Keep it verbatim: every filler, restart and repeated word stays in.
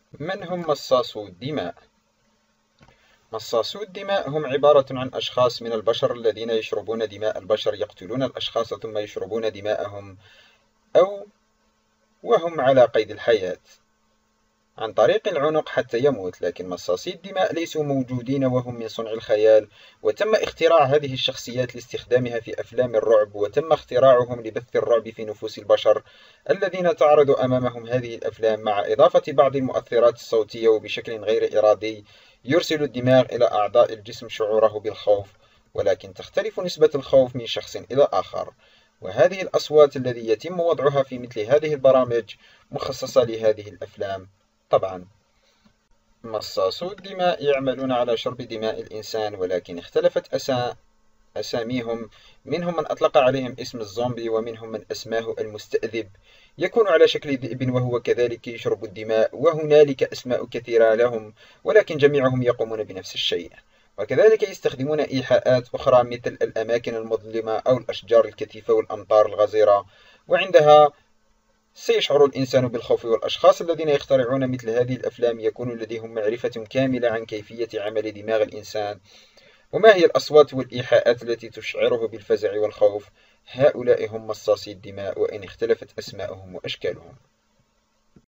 من هم مصاصو الدماء؟ مصاصو الدماء هم عبارة عن أشخاص من البشر الذين يشربون دماء البشر، يقتلون الأشخاص ثم يشربون دماءهم، أو وهم على قيد الحياة عن طريق العنق حتى يموت. لكن مصاصي الدماء ليسوا موجودين وهم من صنع الخيال، وتم اختراع هذه الشخصيات لاستخدامها في أفلام الرعب، وتم اختراعهم لبث الرعب في نفوس البشر الذين تعرض أمامهم هذه الأفلام، مع إضافة بعض المؤثرات الصوتية، وبشكل غير إرادي يرسل الدماغ إلى أعضاء الجسم شعوره بالخوف، ولكن تختلف نسبة الخوف من شخص إلى آخر. وهذه الأصوات الذي يتم وضعها في مثل هذه البرامج مخصصة لهذه الأفلام. طبعا مصاصو الدماء يعملون على شرب دماء الإنسان، ولكن اختلفت أسا... أساميهم. منهم من أطلق عليهم اسم الزومبي، ومنهم من أسماه المستأذب، يكون على شكل ذئب وهو كذلك يشرب الدماء، وهنالك أسماء كثيرة لهم، ولكن جميعهم يقومون بنفس الشيء. وكذلك يستخدمون إيحاءات أخرى مثل الأماكن المظلمة أو الأشجار الكثيفة والأمطار الغزيرة، وعندها سيشعر الإنسان بالخوف. والأشخاص الذين يخترعون مثل هذه الأفلام يكون لديهم معرفة كاملة عن كيفية عمل دماغ الإنسان، وما هي الأصوات والإيحاءات التي تشعره بالفزع والخوف. هؤلاء هم مصاصي الدماء، وإن اختلفت أسماءهم وأشكالهم.